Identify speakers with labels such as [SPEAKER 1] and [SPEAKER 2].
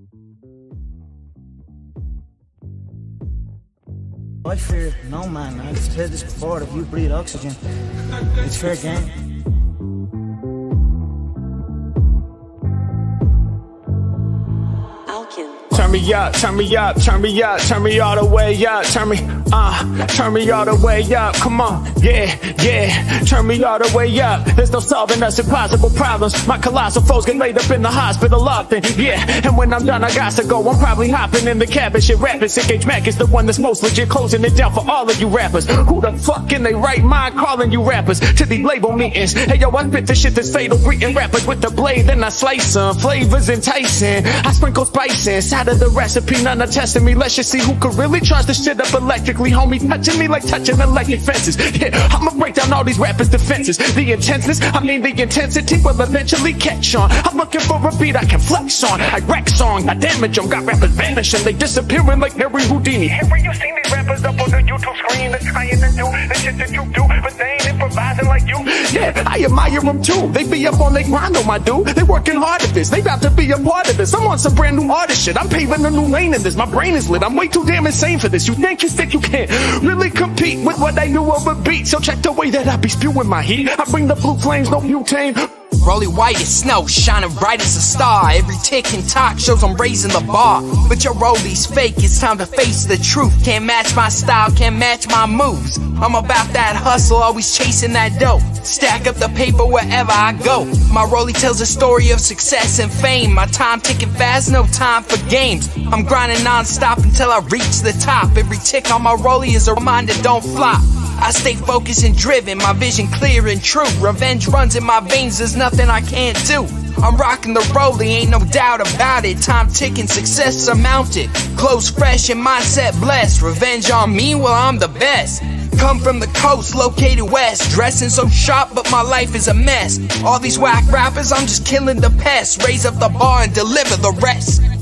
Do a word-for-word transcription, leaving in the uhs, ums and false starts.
[SPEAKER 1] I fear no man. I've said this before. If you breathe oxygen, it's fair game.
[SPEAKER 2] Turn me up, turn me up, turn me up, turn me all the way up, turn me, uh, turn me all the way up, come on, yeah, yeah, turn me all the way up. There's no solving us impossible problems. My colossal foes get laid up in the hospital often, yeah. And when I'm done, I got to go. I'm probably hopping in the cab and shit rapping. Sick H Mac is the one that's most legit, closing it down for all of you rappers. Who the fuck in they right mind calling you rappers to these label meetings? Hey yo, I spit the shit that's fatal, greeting rappers with the blade, then I slice them. Flavors enticing, I sprinkle spice inside of the recipe. None are testing me. Let's just see who could really charge this shit up electrically. Homie, touching me like touching electric fences. Yeah, I'ma break down all these rappers' defenses. The intenseness, I mean the intensity will eventually catch on. I'm looking for a beat I can flex on. I wreck songs, I damage them. Got rappers vanishing, they disappearing like Harry Houdini. Harry, you seen these rappers up on the YouTube screen? They're trying to do the shit that you do, but they ain't improvising like you. Yeah, I admire them too. They be up on their grind on my dude. They working hard at this. They about to be a part of this. I'm on some brand new artist shit. I'm paving a new lane in this. My brain is lit. I'm way too damn insane for this. You think you think you can't really compete with what I do over beats? So check the way that I be spewing my heat. I bring the blue flames, no butane.
[SPEAKER 3] Rolly white as snow, shining bright as a star. Every tick and talk shows I'm raising the bar. But your Rolly's fake, it's time to face the truth. Can't match my style, can't match my moves. I'm about that hustle, always chasing that dough. Stack up the paper wherever I go. My Rolly tells a story of success and fame. My time ticking fast, no time for games. I'm grinding non-stop until I reach the top. Every tick on my Rolly is a reminder, don't flop. I stay focused and driven, my vision clear and true. Revenge runs in my veins, there's nothing I can't do. I'm rocking the Rolly, ain't no doubt about it. Time ticking, success surmounted. Clothes fresh and mindset blessed. Revenge on me, well I'm the best. Come from the coast, located west. Dressing so sharp, but my life is a mess. All these whack rappers, I'm just killing the pest. Raise up the bar and deliver the rest.